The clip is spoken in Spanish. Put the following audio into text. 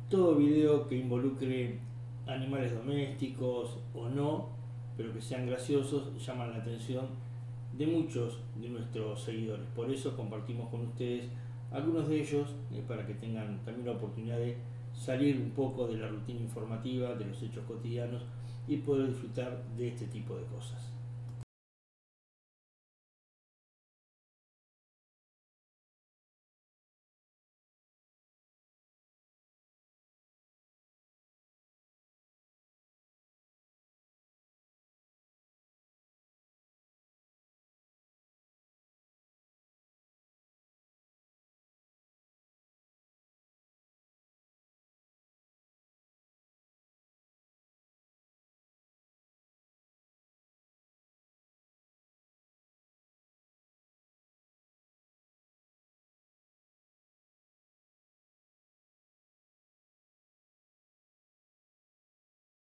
todo video que involucre animales domésticos o no, pero que sean graciosos, llaman la atención de muchos de nuestros seguidores. Por eso compartimos con ustedes algunos de ellos, para que tengan también la oportunidad de salir un poco de la rutina informativa, de los hechos cotidianos y poder disfrutar de este tipo de cosas.